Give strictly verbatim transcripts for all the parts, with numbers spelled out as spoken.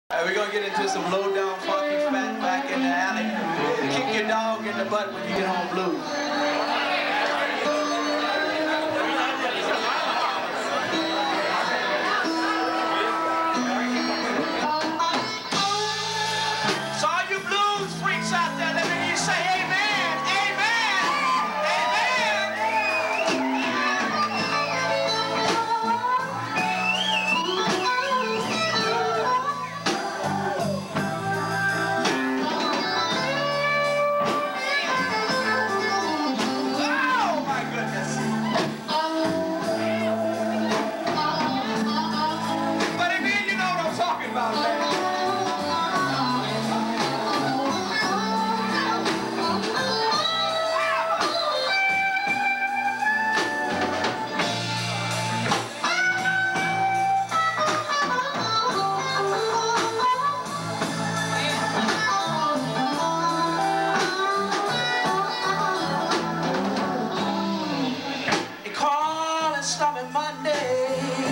Alright, we're gonna get into some low down funky fat back in the alley. Kick your dog in the butt when you get home blues. So all you blues freaks out there, let me hear you say amen, amen, Stormy Monday.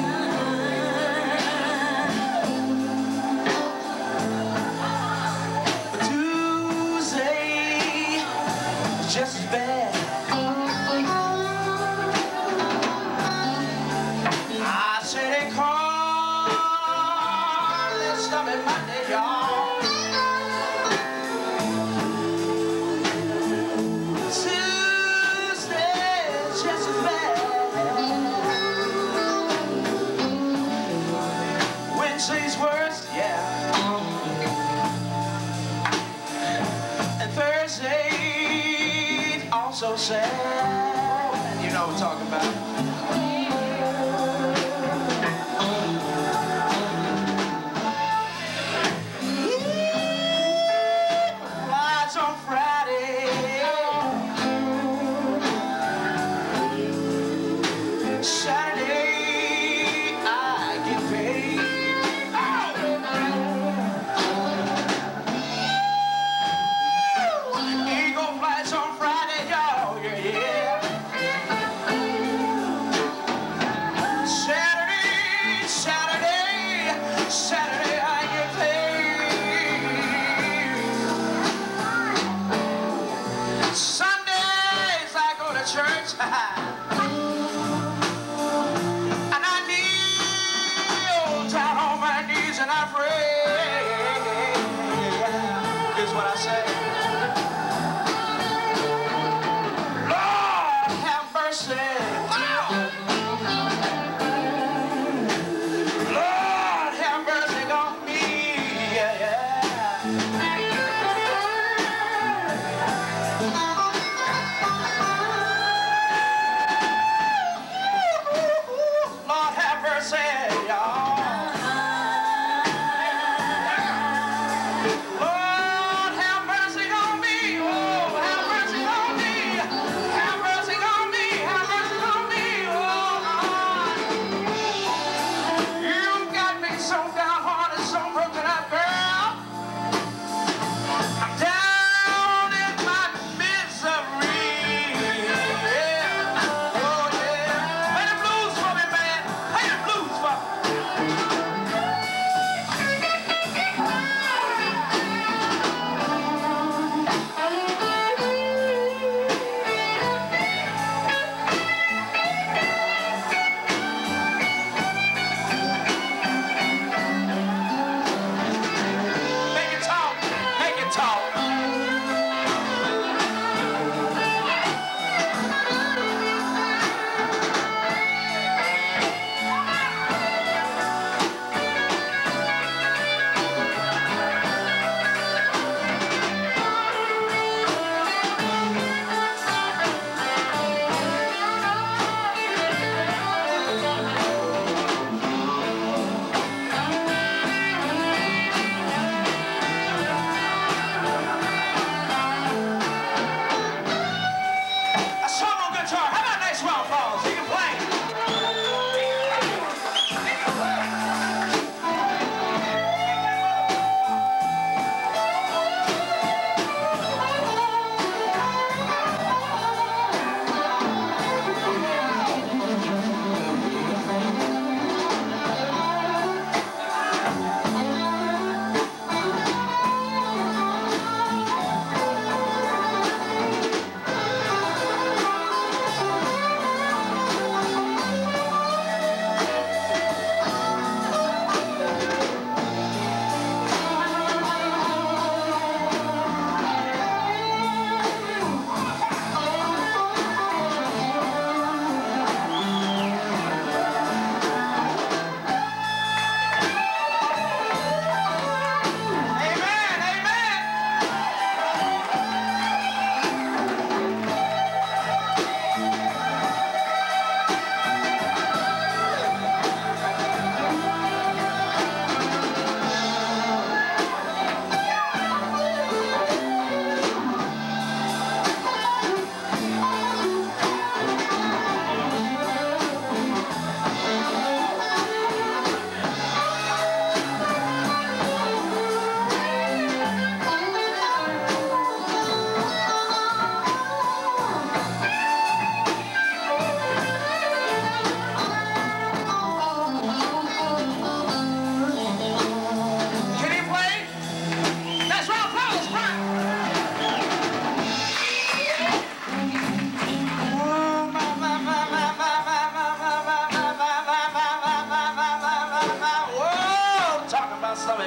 Tuesday, just as bad. I say they call it Stormy Monday, y'all. Tuesday, just as bad. Wednesday's worse, yeah. And Thursday, also sad. You know what I'm talking about. Lights on Friday. Saturday, I get paid. Eagle flights on Friday, y'all, yeah, yeah.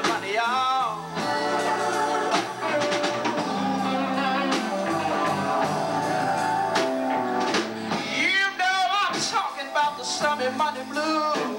Monday, y'all. You know I'm talking about the Stormy Monday blues.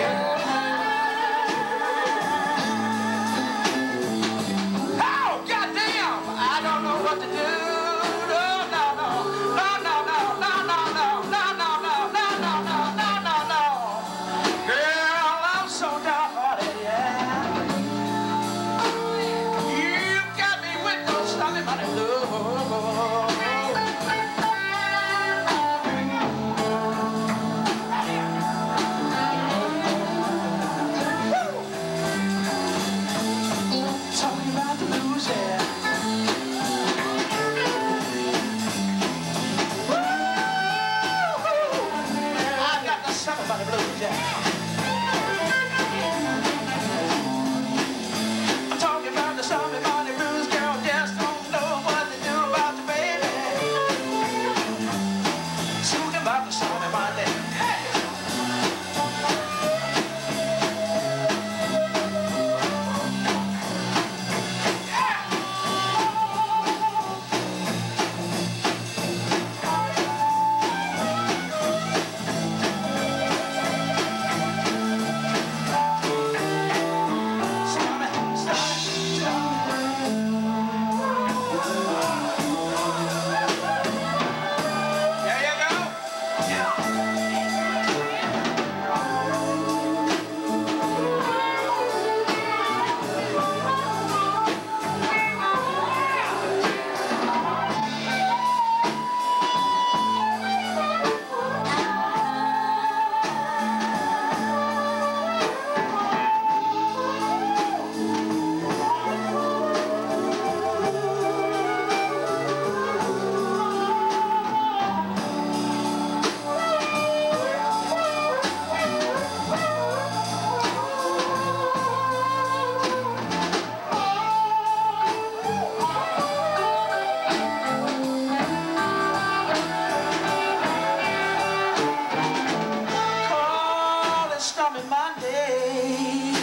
I'm talking about the Stormy Monday blues, girl, just don't know what to do about the baby. Talking about the Stormy Monday. Stormy Monday.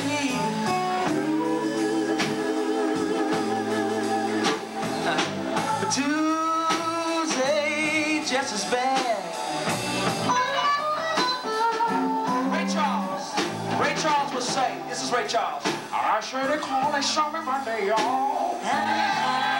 But Tuesday just as bad. Ray Charles, Ray Charles would say, this is Ray Charles, I sure they call it Stormy Monday, y'all.